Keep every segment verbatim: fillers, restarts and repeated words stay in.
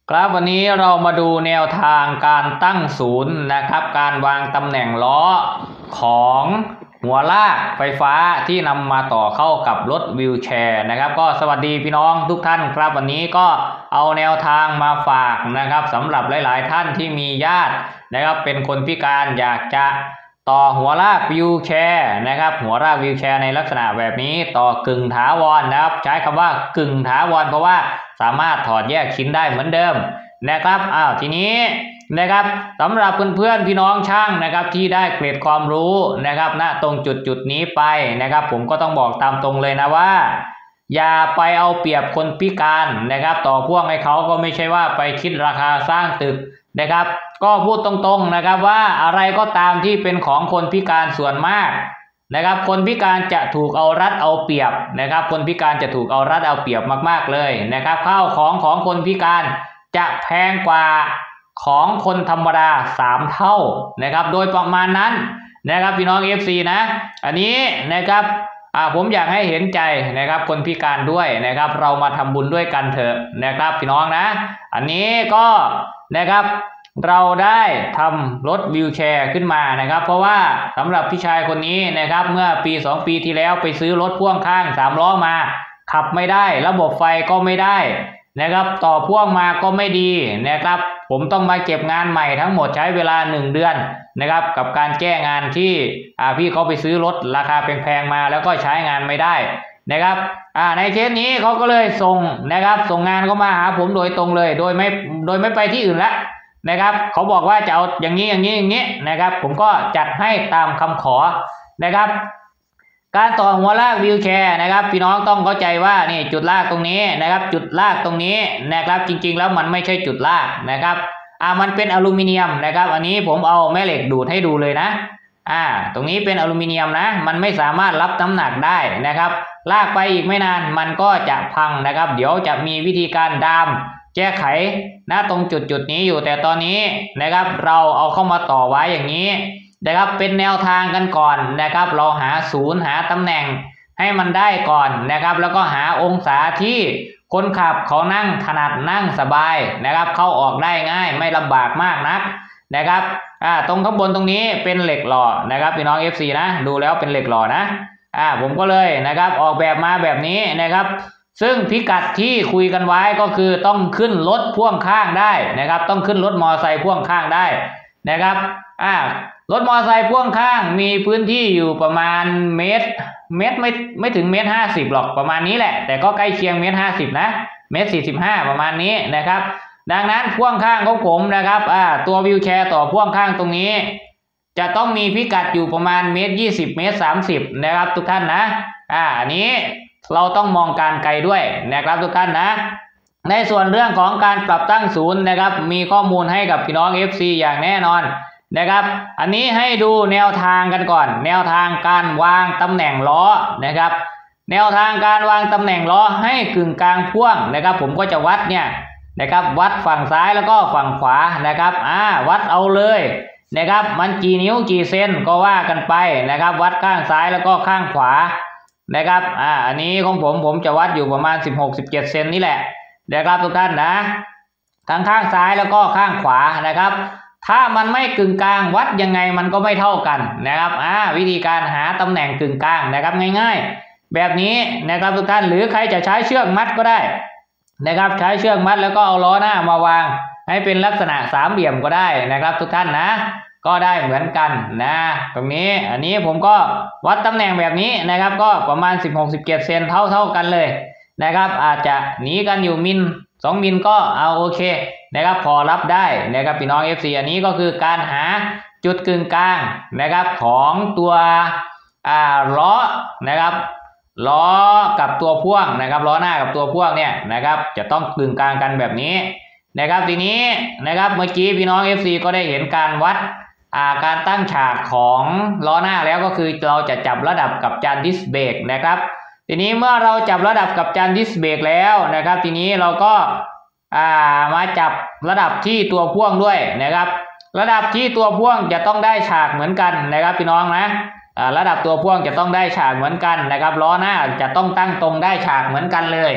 ครับวันนี้เรามาดูแนวทางการตั้งศูนย์นะครับการวางตำแหน่งล้อของหัวลากไฟฟ้าที่นำมาต่อเข้ากับรถวีลแชร์นะครับก็สวัสดีพี่น้องทุกท่านครับวันนี้ก็เอาแนวทางมาฝากนะครับสำหรับหลายๆท่านที่มีญาตินะครับเป็นคนพิการอยากจะต่อหัวลากวีลแชร์นะครับหัวลากวีลแชร์ในลักษณะแบบนี้ต่อกึ่งถาวรนะครับใช้คำว่ากึ่งถาวรเพราะว่าสามารถถอดแยกชิ้นได้เหมือนเดิมนะครับอ้าวทีนี้นะครับสำหรับเพื่อนๆพี่น้องช่างนะครับที่ได้เกร็ดความรู้นะครับณตรงจุดจุดนี้ไปนะครับผมก็ต้องบอกตามตรงเลยนะว่าอย่าไปเอาเปรียบคนพิการนะครับต่อพ่วงให้เขาก็ไม่ใช่ว่าไปคิดราคาสร้างตึกนะครับก็พูดตรงๆนะครับว่าอะไรก็ตามที่เป็นของคนพิการส่วนมากนะครับคนพิการจะถูกเอารัดเอาเปรียบนะครับคนพิการจะถูกเอารัดเอาเปรียบมากๆเลยนะครับข้าวของของคนพิการจะแพงกว่าของคนธรรมดาสามเท่านะครับโดยประมาณนั้นนะครับพี่น้อง เอฟ ซี นะอันนี้นะครับอ่าผมอยากให้เห็นใจนะครับคนพิการด้วยนะครับเรามาทำบุญด้วยกันเถอะนะครับพี่น้องนะอันนี้ก็นะครับเราได้ทำรถวีลแชร์ขึ้นมานะครับเพราะว่าสำหรับพี่ชายคนนี้นะครับเมื่อปีสองปีที่แล้วไปซื้อรถพ่วงข้างสามล้อมาขับไม่ได้ระบบไฟก็ไม่ได้นะครับต่อพ่วงมาก็ไม่ดีนะครับผมต้องมาเก็บงานใหม่ทั้งหมดใช้เวลาหนึ่งเดือนนะครับกับการแก้งานที่อ่าพี่เขาไปซื้อรถราคาแพงๆมาแล้วก็ใช้งานไม่ได้นะครับอ่าในเคสนี้เขาก็เลยส่งนะครับส่งงานเข้ามาหาผมโดยตรงเลยโดยไม่โดยไม่ไปที่อื่นละนะครับเขาบอกว่าจะเอาอย่างนี้อย่างนี้อย่างนี้นะครับผมก็จัดให้ตามคำขอนะครับการต่อหัวลากวีลแชร์นะครับพี่น้องต้องเข้าใจว่านี่จุดลากตรงนี้นะครับจุดลากตรงนี้นะครับจริงๆแล้วมันไม่ใช่จุดลากนะครับอ่ามันเป็นอลูมิเนียมนะครับอันนี้ผมเอาแม่เหล็กดูดให้ดูเลยนะอ่าตรงนี้เป็นอลูมิเนียมนะมันไม่สามารถรับน้ำหนักได้นะครับลากไปอีกไม่นานมันก็จะพังนะครับเดี๋ยวจะมีวิธีการดามแก้ไขนะตรงจุดจุดนี้อยู่แต่ตอนนี้นะครับเราเอาเข้ามาต่อไว้อย่างนี้นะครับเป็นแนวทางกันก่อนนะครับเราหาศูนย์หาตำแหน่งให้มันได้ก่อนนะครับแล้วก็หาองศาที่คนขับเขานั่งถนัดนั่งสบายนะครับเข้าออกได้ง่ายไม่ลำบากมากนักนะครับอ่าตรงข้างบนตรงนี้เป็นเหล็กหล่อนะครับพี่น้อง เอฟ ซี นะดูแล้วเป็นเหล็กหล่อนะอ่าผมก็เลยนะครับออกแบบมาแบบนี้นะครับซึ่งพิกัดที่คุยกันไว้ก็คือต้องขึ้นรถพ่วงข้างได้นะครับต้องขึ้นรถมอเตอร์ไซค์พ่วงข้างได้นะครับอ่ารถมอเตอร์ไซค์พ่วงข้างมีพื้นที่อยู่ประมาณเมตรเมตรไม่ไม่ถึงเมตรห้าสิบหรอกประมาณนี้แหละแต่ก็ใกล้เคียงเมตรห้าสิบนะเมตรสี่สิบห้าประมาณนี้นะครับดังนั้นพ่วงข้างของผมนะครับอ่าตัววีลแชร์ต่อพ่วงข้างตรงนี้จะต้องมีพิกัดอยู่ประมาณเมตรยี่สิบเมตรสามสิบนะครับทุกท่านนะอ่าอันนี้เราต้องมองการไกลด้วยนะครับทุกท่านนะในส่วนเรื่องของการปรับตั้งศูนย์นะครับมีข้อมูลให้กับพี่น้อง เอฟ ซี อย่างแน่นอนนะครับอันนี้ให้ดูแนวทางกันก่อนแนวทางการวางตำแหน่งล้อนะครับแนวทางการวางตำแหน่งล้อให้กึ่งกลางพ่วงนะครับผมก็จะวัดเนี่ยนะครับวัดฝั่งซ้ายแล้วก็ฝั่งขวานะครับอ่าวัดเอาเลยนะครับมันกี่นิ้วกี่เซนก็ว่ากันไปนะครับวัดข้างซ้ายแล้วก็ข้างขวานะครับอ่าอันนี้ของผมผมจะวัดอยู่ประมาณสิบหก สิบเจ็ดเซนนี่แหละนะครับทุกท่านนะทั้งข้างซ้ายแล้วก็ข้างขวานะครับถ้ามันไม่กึ่งกลางวัดยังไงมันก็ไม่เท่ากันนะครับอ่าวิธีการหาตำแหน่งกึ่งกลางนะครับง่ายๆแบบนี้นะครับทุกท่านหรือใครจะใช้เชือกมัดก็ได้นะครับใช้เชือกมัดแล้วก็เอาล้อหน้ามาวางให้เป็นลักษณะสามเหลี่ยมก็ได้นะครับทุกท่านนะก็ได้เหมือนกันนะตรงนี้อันนี้ผมก็วัดตำแหน่งแบบนี้นะครับก็ประมาณสิบหก สิบเจ็ดเซนเท่าเท่ากันเลยนะครับอาจจะหนีกันอยู่มิลสองมิลก็เอาโอเคนะครับพอรับได้นะครับพี่น้อง เอฟ ซี อันนี้ก็คือการหาจุดกึ่งกลางนะครับของตัวอ่าล้อนะครับล้อกับตัวพ่วงนะครับล้อหน้ากับตัวพ่วงเนี่ยนะครับจะต้องกึ่งกลางกันแบบนี้นะครับทีนี้นะครับเมื่อกี้พี่น้อง เอฟ ซี ก็ได้เห็นการวัดอ่าการตั้งฉากของล้อหน้าแล้วก็คือเราจะจับระดับกับจานดิสเบรกนะครับทีนี้เมื่อเราจับระดับกับจานดิสเบรกแล้วนะครับทีนี้เราก็อ่ามาจับระดับที่ตัวพ่วงด้วยนะครับระดับที่ตัวพ่วงจะต้องได้ฉากเหมือนกันนะครับพี่น้องนะอ่าระดับตัวพ่วงจะต้องได้ฉากเหมือนกันนะครับล้อหน้าจะต้องตั้งตรงได้ฉากเหมือนกันเลย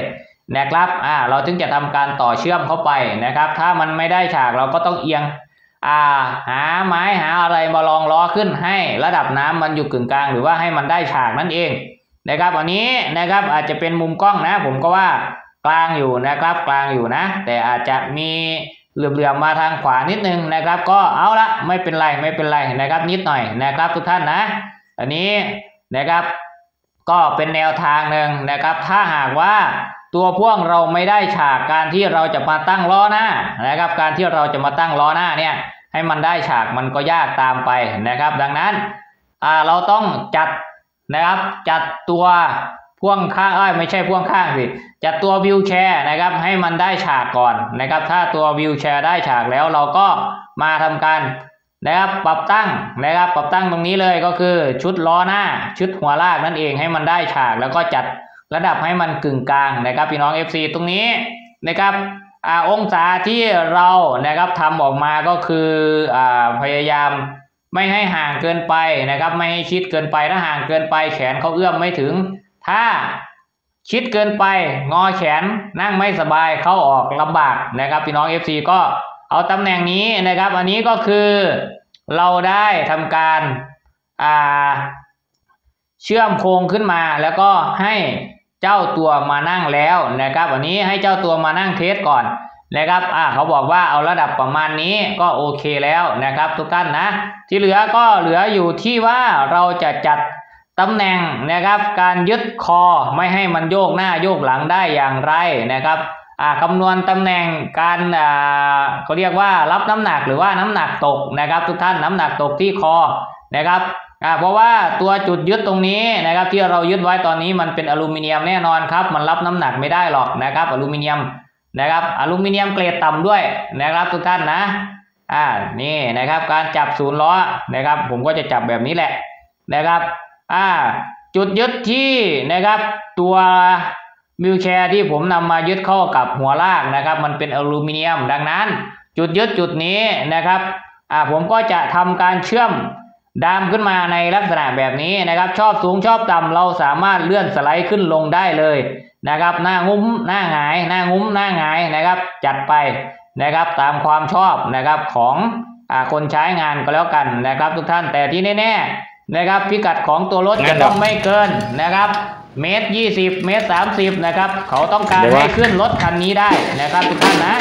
นะครับอ่าเราถึงจะทำการต่อเชื่อมเข้าไปนะครับถ้ามันไม่ได้ฉากเราก็ต้องเอียงอ่าหาไม้หาอะไรมาลองล้อขึ้นให้ระดับน้ำมันอยู่กึ่งกลางหรือว่าให้มันได้ฉากนั่นเองนะครับอันนี้นะครับอาจจะเป็นมุมกล้องนะผมก็ว่ากลางอยู่นะครับกลางอยู่นะแต่อาจจะมีเหลื่อมๆมาทางขวานิดนึงนะครับก็เอาละไม่เป็นไรไม่เป็นไรนะครับนิดหน่อยนะครับทุกท่านนะอันนี้นะครับก็เป็นแนวทางหนึ่งนะครับถ้าหากว่าตัวพ่วงเราไม่ได้ฉากการที่เราจะมาตั้งล้อหน้านะครับการที่เราจะมาตั้งล้อหน้าเนี่ยให้มันได้ฉากมันก็ยากตามไปนะครับดังนั้นอ่าเราต้องจัดนะครับจัดตัวพ่วงข้างเอ้ยไม่ใช่พ่วงข้างสิจัดตัววิวแชร์นะครับให้มันได้ฉากก่อนนะครับถ้าตัววิวแชร์ได้ฉากแล้วเราก็มาทำการนะครับปรับตั้งนะครับปรับตั้งตรงนี้เลยก็คือชุดล้อหน้าชุดหัวลากนั่นเองให้มันได้ฉากแล้วก็จัดระดับให้มันกึ่งกลางนะครับพี่น้อง เอฟ ซี ตรงนี้นะครับอ่าองศาที่เรานะครับทำออกมาก็คืออ่าพยายามไม่ให้ห่างเกินไปนะครับไม่ให้ชิดเกินไปถ้าห่างเกินไปแขนเขาเอื้อมไม่ถึงถ้าชิดเกินไปงอแขนนั่งไม่สบายเข้าออกลำบากนะครับพี่น้อง เอฟ ซี ก็เอาตำแหน่งนี้นะครับอันนี้ก็คือเราได้ทำการอ่าเชื่อมโครงขึ้นมาแล้วก็ให้เจ้าตัวมานั่งแล้วนะครับอันนี้ให้เจ้าตัวมานั่งเทสก่อนนะครับอ่าเขาบอกว่าเอาระดับประมาณนี้ก็โอเคแล้วนะครับทุกท่านนะที่เหลือก็เหลืออยู่ที่ว่าเราจะจัดตำแหน่งนะครับการยึดคอไม่ให้มันโยกหน้าโยกหลังได้อย่างไรนะครับอ่าคำนวณตำแหน่งการอ่าเขาเรียกว่ารับน้ำหนักหรือว่าน้ำหนักตกนะครับทุกท่านน้ำหนักตกที่คอนะครับอ่าเพราะว่าตัวจุดยึดตรงนี้นะครับที่เรายึดไว้ตอนนี้มันเป็นอลูมิเนียมแน่นอนครับมันรับน้ำหนักไม่ได้หรอกนะครับอลูมิเนียมนะครับอลูมิเนียมเกรดต่ำด้วยนะครับทุกท่านนะอ่านี่นะครับการจับศูนย์ล้อนะครับผมก็จะจับแบบนี้แหละนะครับอ่าจุดยึดที่นะครับตัววิวแชร์ที่ผมนำมายึดเข้ากับหัวลากนะครับมันเป็นอลูมิเนียมดังนั้นจุดยึดจุดนี้นะครับอ่าผมก็จะทำการเชื่อมดามขึ้นมาในลักษณะแบบนี้นะครับชอบสูงชอบต่ำเราสามารถเลื่อนสไลด์ขึ้นลงได้เลยนะครับหน้างุ้มหน้าหงายหน้างุ้มหน้าหงายนะครับจัดไปนะครับตามความชอบนะครับของอ่าคนใช้งานก็แล้วกันนะครับทุกท่านแต่ที่แน่ๆนะครับพิกัดของตัวรถจะต้องไม่เกินนะครับเมตรยี่สิบเมตรสามสิบนะครับเขาต้องการให้ขึ้นรถคันนี้ได้นะครับทุกท่านนะ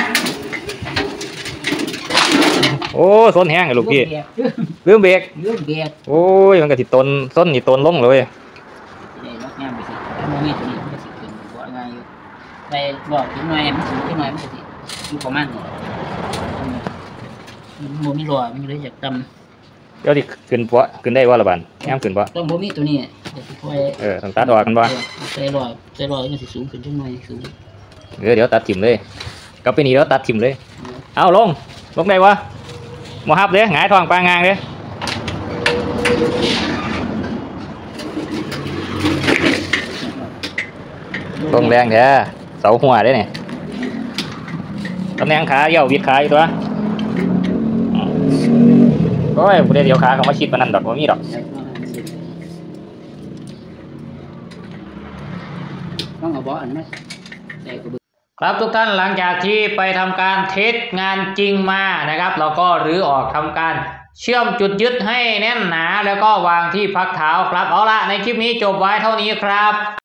โอ้ส้นแห้งเลยลูกพี่ลืมเบรกลืมเบรกโอ้ยมันก็ติดต้นส้นนี่ต้นลงเลยนี่รถแง่ไปสิโมมีตัวนี้มันก็สิขึ้นหัวง่ายอยู่ไปบอกถึงหน่อยมันถึงที่หน่อยมันก็สิอยู่ประมาณนี้โมมีรอมันเลยจากตำเดี๋ยวดิขึ้นปะขึ้นได้ว่าละบันแง่ขึ้นปะต้องโมมีตัวนี้เออต้องตัดออกกันปะใส่รอใส่รอมันสิสูงขึ้นจังหน่อยสูงเดี๋ยวเดี๋ยวตัดถิ่มเลยก็ไปนี่แล้วตัดถิ่มเลยเอาลงลงได้วะมาฮับเลยหงายทองปางงางเลยตรงแรงแท้เสาหัวได้เนี่ยตำแหน่งขาเยี่ยววิดขาอยู่ตัวโอ้ยผู้ใดเดียวขาเขามาชิดมันนั่นดอกว่ามีดอกต้องเอาบอลไหมครับทุกท่านหลังจากที่ไปทำการเทสงานจริงมานะครับเราก็รื้อออกทำการเชื่อมจุดยึดให้แน่นหนาแล้วก็วางที่พักเท้าครับเอาละในคลิปนี้จบไว้เท่านี้ครับ